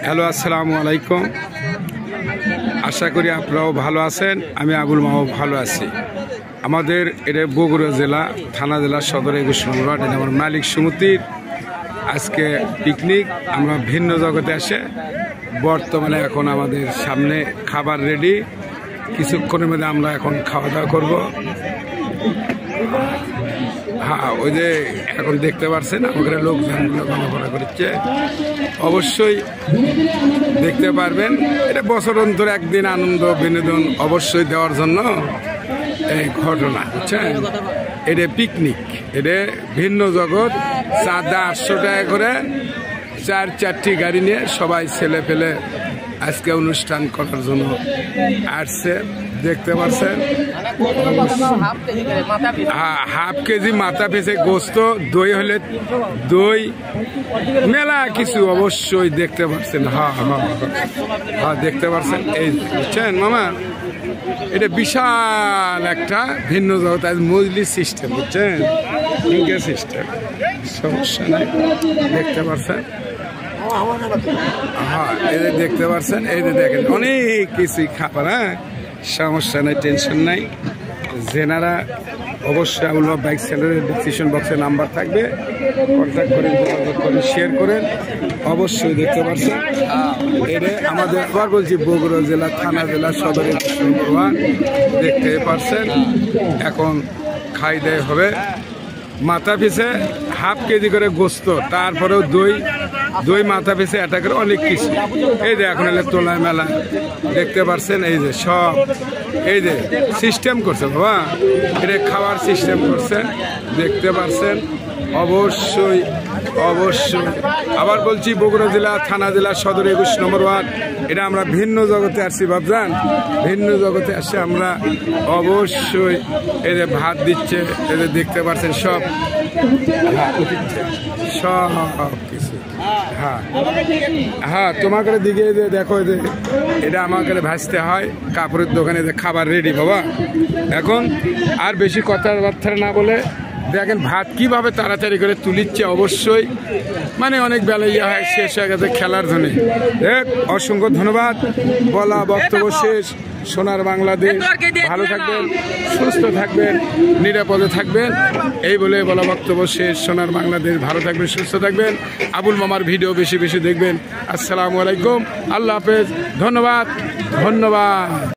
Hello, আসসালামু আলাইকুম। আশা করি আপনারাও ভালো আছেন। আমি আবুল মাও ভালো আছি। আমাদের এটা বগুড়া জেলা, থানা জেলা সদর 21 নম্বর ওয়ার্ড। এটা আমার মালিক সমিতির আজকে পিকনিক। আমরা ভিন্ন জগতে আসে বর্তমানে এখন আমাদের সামনে খাবার রেডি। কিছুক্ষণের মধ্যে আমরা এখন খাওয়া দাওয়া করবো। হ্যাঁ, ওই যে এখন দেখতে পাচ্ছেন আমাদের লোকজনগুলো ঘোরাফেরা করছে, অবশ্যই দেখতে পারবেন। এটা বছর অন্তর একদিন আনন্দ বিনোদন অবশ্যই দেওয়ার জন্য এই ঘটনা, বুঝছেন। এটা পিকনিক, এটা ভিন্ন জগৎ। চাঁদা 800 টাকা করে, 4টি গাড়ি নিয়ে সবাই ছেলে ফেলে আজকে অনুষ্ঠান করার জন্য আসছে। দেখতে পাচ্ছেন হাফ কেজি মাথা পেছে গোস্ত, দই হলে দই, মেলা কিছু অবশ্যই দেখতে পাচ্ছেন। হ্যাঁ দেখতে পাচ্ছেন। এই বুঝছেন মামা, এটা বিশাল একটা ভিন্ন জগৎ। মজলিস সিস্টেম, বুঝছেন, সিস্টেম, সমস্যা নাই। দেখতে পাচ্ছেন, হ্যাঁ এই যে দেখতে পাচ্ছেন, এই যে দেখেন অনেক কিছুই খাবার। হ্যাঁ, সমস্যা নাই, টেনশন নাই। জেনারা অবশ্যই আবুল মাও বাইক সেন্টারের ডিসক্রিপশন বক্সে নাম্বার থাকবে, কন্ট্যাক্ট করে যোগাযোগ করে শেয়ার করেন। অবশ্যই দেখতে পাচ্ছেন এটা আমাদের, আবার বলছি, বগুড়া জেলা, থানা জেলা সদর 21 নম্বর ওয়ার্ড। দেখতে পাচ্ছেন এখন খাই দেয় হবে। মাথা পিছে হাফ কেজি করে গোস্ত, তারপরেও দই মাথা পিছে এটা করে অনেক কিছু। এই যে এখন এলে তোলায় মেলা, দেখতে পাচ্ছেন। এই যে সব এই যে সিস্টেম করছে বাবা, এটা খাওয়ার সিস্টেম করছে, দেখতে পাচ্ছেন। অবশ্যই আবার বলছি, বগুড়া জেলা, থানা জেলা সদর 21 নম্বর ওয়ার্ড। এটা আমরা ভিন্ন জগতে আসছি ভাবজান, ভিন্ন জগতে আসছে আমরা। অবশ্যই এদের ভাত দিচ্ছে, এদের দেখতে পাচ্ছেন সব কিছু। হ্যাঁ তোমাকে দিকে দেখো, এটা আমাকে ভাজতে হয় কাপড়ের দোকানে। খাবার রেডি বাবা। এখন আর বেশি কথাবার্তা না বলে দেখেন ভাত কিভাবে তাড়াতাড়ি করে তুলিচ্ছে। অবশ্যই মানে অনেক বেলা হয়, শেষ হয়ে গেছে খেলার জন্য। অসংখ্য ধন্যবাদ। বলা বক্তব্য শেষ। সোনার বাংলাদেশ, ভালো থাকবেন, সুস্থ থাকবেন, নিরাপদে থাকবেন, এই বলে বলা বক্তব্য শেষ। সোনার বাংলাদেশ, ভালো থাকবেন, সুস্থ থাকবেন। আবুল মামার ভিডিও বেশি বেশি দেখবেন। আসসালামু আলাইকুম, আল্লাহ হাফেজ, ধন্যবাদ।